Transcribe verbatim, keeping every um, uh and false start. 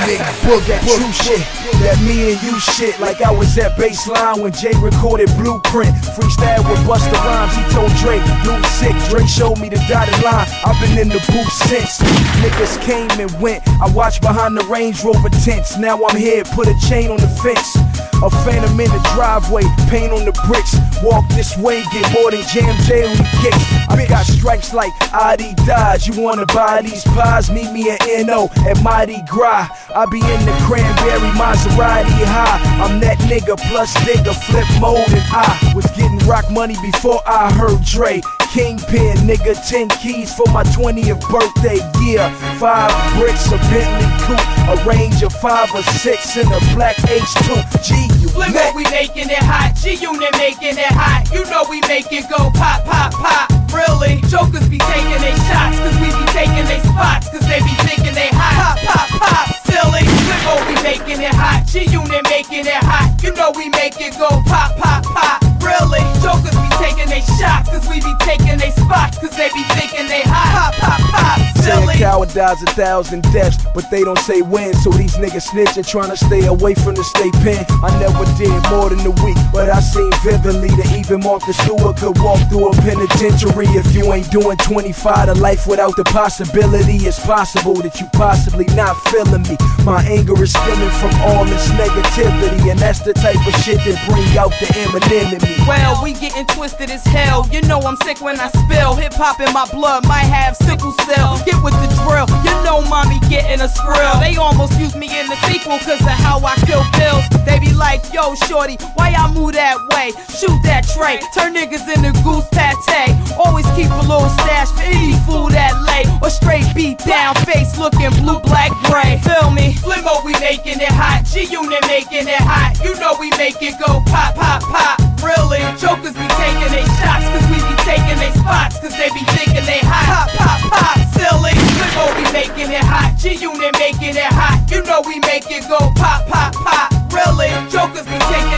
big book, that true shit, that me and you shit. Like I was at Baseline when Jay recorded Blueprint. Freestyle with Busta Rhymes, he told Dre, you sick. Dre showed me the dotted line, I've been in the booth since. Niggas came and went, I watched behind the Range Rover tents. Now I'm here, put a chain on the fence. A phantom in the driveway, paint on the bricks. Walk this way, get more than Jam J when he kicks. I got stripes like Adi Dodge. You wanna buy these pies? Meet me at N O at Mardi Gras. I be in the cranberry Maserati high. I'm that nigga plus digger, flip mode, and I was getting rock money before I heard Dre. Kingpin, nigga, ten keys for my twentieth birthday. Yeah, five bricks, a Bentley coupe, a range of five or six in a black H two. G Flimmo, we making it hot. G-Unit making it hot. You know we make it go pop, pop, pop. Really? Jokers be taking they shots, cause we be taking they spots, cause they be thinking they hot. Pop, pop, pop. Silly. Flimmo, we making it hot. G-Unit making it hot. You know we make it go pop, pop, pop. Really? Jokers be taking they shots, cause we be taking they spots, cause they be thinking they hot. Pop, pop, pop. Silly. A coward dies a thousand deaths, but they don't say when. So these niggas snitching, trying to stay away from the state pen. I never did more than a week, but I seen vividly that even Martha Stewart could walk through a penitentiary. If you ain't doing twenty-five to life without the possibility, it's possible that you possibly not feeling me. My anger is stemming from all this negativity, and that's the type of shit that bring out the Eminem in me. Well, we getting twisted as hell. You know I'm sick when I spill. Hip hop in my blood might have sickle cell. Get with the drill. You know mommy getting a skrill. They almost used me in the sequel cause of how I kill bills. They be like, yo shorty, why y'all move that way? Shoot that tray, turn niggas into goose pate. Always keep a little stash for any fool that lay, or straight beat down face looking blue, black, gray. Feel me? Flimmo, we making it hot. G-Unit making it hot. You know we make it go pop, pop, pop. Really? Jokers be taking they shots, cause we be taking they spots, cause they be thinking they hot. Pop, pop, pop. Silly. Flimmo, we making it hot. G-Unit making it hot. You know we make it go pop, pop, pop. Really? Jokers be taking